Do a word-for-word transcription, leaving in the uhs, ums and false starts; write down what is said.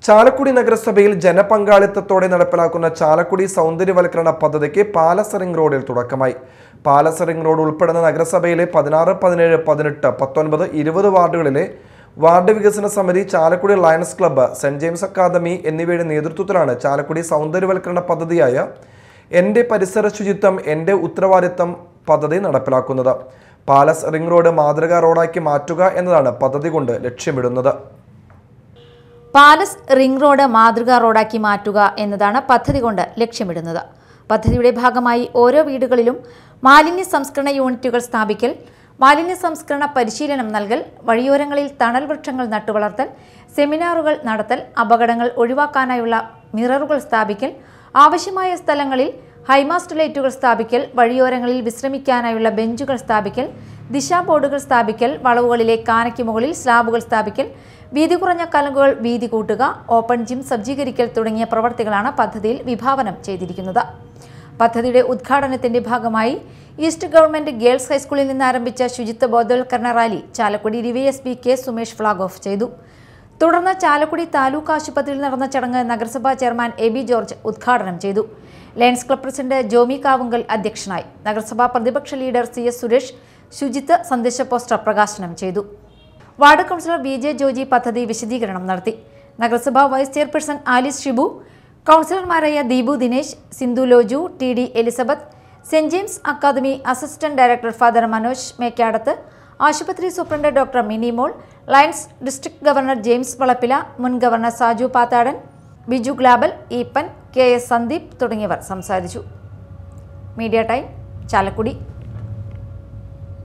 ചാലക്കുടി നഗരസഭയിൽ ജനപങ്കാളിത്തത്തോടെ നടപ്പിലാക്കുന്ന ചാലക്കുടി സൗന്ദര്യവൽക്കരണ പദ്ധതിക്ക് പാലസ് റിംഗ് റോഡിൽ തുടക്കമായി. പാലസ് റിംഗ് റോഡ് ഉൾപ്പെടുന്ന നഗരസഭയിലെ പതിനാറ്, പതിനേഴ്, പതിനെട്ട്, പത്തൊൻപത്, ഇരുപത് വാർഡുകളിലെ വാർഡ് വികസന സമിതി, Chalakudy Lions club, saint James academy എന്നിവയുടെ നേതൃത്വത്തിലാണ് ചാലക്കുടി സൗന്ദര്യവൽക്കരണ പദ്ധതിയായ എൻ്റെ പരിസര ശുചിത്വം എൻ്റെ ഉത്തരവാദിത്തം പദ്ധതി നടപ്പിലാക്കുന്നത്. പാലസ് റിംഗ് റോഡ് മാതൃകാ റോഡാക്കി മാറ്റുക എന്നതാണ് പദ്ധതി കൊണ്ട് ലക്ഷ്യമിടുന്നത്. പാലസ് റിംഗ് റോഡ് മാതൃകാ റോഡാക്കി മാറ്റുക എന്നതാണ് പദ്ധതി കൊണ്ട് ലക്ഷ്യമിടുന്നത്. പദ്ധതിയുടെ ഭാഗമായി ഓരോ വീടുകളിലും മാലിന്യ സംസ്കരണ യൂണിറ്റുകൾ സ്ഥാപിക്കൽ, മാലിന്യ സംസ്കരണ പരിശീലനം നൽകൽ, വഴിയോരങ്ങളിൽ തണൽ വൃക്ഷങ്ങൾ നട്ടുവളർത്തൽ, സെമിനാറുകൾ നടത്തൽ, അപകടങ്ങൾ ഒഴിവാക്കാനായുള്ള മിററുകൾ സ്ഥാപിക്കൽ, ആവശ്യമായ സ്ഥലങ്ങളിൽ ഹൈമാസ്റ്റ് ലൈറ്റുകൾ സ്ഥാപിക്കൽ, വഴിയോരങ്ങളിൽ വിശ്രമിക്കാനായുള്ള ബെഞ്ചുകൾ സ്ഥാപിക്കൽ, ദിശാ ബോർഡുകൾ സ്ഥാപിക്കൽ, വളവുകളിലെ കാനയ്ക്ക് മുകളിൽ സ്ലാബുകൾ സ്ഥാപിക്കൽ, വീതി കുറഞ്ഞ കലുങ്കുകൾ വീതി കൂട്ടുക, ഓപ്പൺ ജിം സജ്ജീകരിക്കൽ തുടങ്ങിയ പ്രവർത്തികളാണ് പദ്ധതിയിൽ വിഭാവനം ചെയ്തിരിക്കുന്നത്. പദ്ധതിയുടെ ഉദ്ഘാടനത്തിന്റെ ഭാഗമായി ഈസ്റ്റ് ഗവൺമെന്റ് ഗേൾസ് ഹൈസ്കൂളിൽ നിന്ന് ആരംഭിച്ച ശുചിത്വ ബോധവൽക്കരണ rally Chalakudy DYSP K Sumesh flag off ചെയ്തു. തുടർന്ന് ചാലക്കുടി താലൂക്ക് ആശുപത്രിയിൽ നടന്ന ചടങ്ങ് നഗരസഭാ ചെയർമാൻ എ ബി ജോർജ് ഉദ്ഘാടനം ചെയ്തു. Lions club president Jomy Kavungal അധ്യക്ഷനായി. നഗരസഭാ പ്രതിപക്ഷ ലീഡർ സി എസ് സുരേഷ് ശുചിത്വ സന്ദേശ പോസ്റ്റർ പ്രകാശനം ചെയ്തു. Ward councillor V J Joji പദ്ധതി വിശദീകരണം നടത്തി. നഗരസഭാ വൈസ് ചെയർപേഴ്സൺ ആലിസ് ഷിബു, കൗൺസിലർമാരായ Deepu Dinesh, Sindhu Loju, T D Elizabeth, saint James academy assistant director father Manoj Mekkadath, ആശുപത്രി superintendent doctor Minimol, Lions district governor James Valappila, മുൻ ഗവർണർ സാജു പാത്താടൻ, ബിജു ഗ്ലാബൽ, ഈപ്പൻ, കെ എസ് സന്ദീപ് തുടങ്ങിയവർ സംസാരിച്ചു. Media time, Chalakudy.